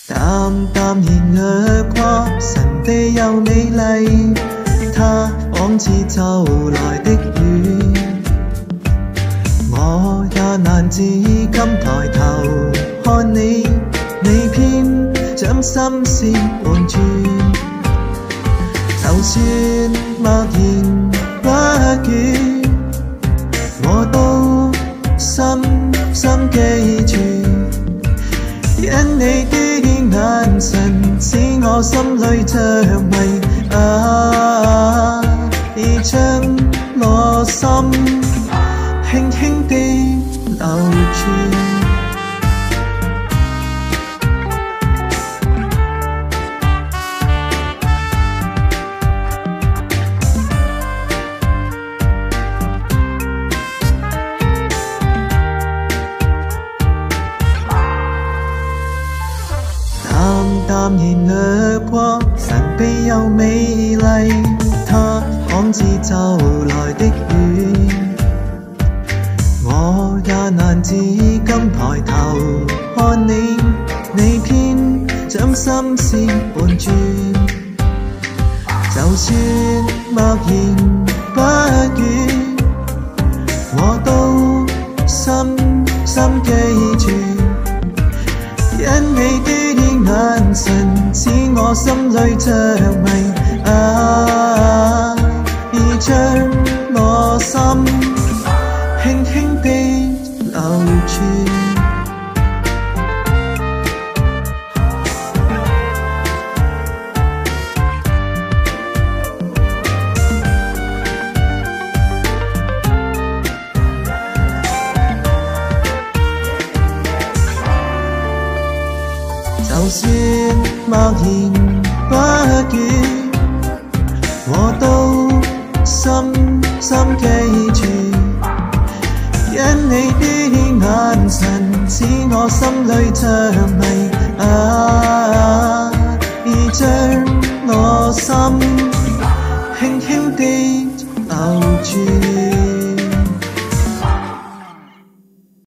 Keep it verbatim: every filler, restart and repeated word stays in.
淡淡然掠過，神秘又美麗，它仿似就來的雨。我也難自禁抬頭看你，你偏將心事換轉。就算默然不語，我都深深記住，因你的眼神使我心裏着迷，啊，已將我心輕輕地流轉。淡然掠過，神秘又美麗，它仿似就來的雨。我也難自禁抬頭看你，你偏將心事換轉。就算默然不語，我都深深記住，因你的眼神使我心裏着迷，啊，已將我心輕輕地流轉。就算默然不語，我都深深記住，因你的眼神使我心裏着迷，啊，已將我心輕輕地流轉。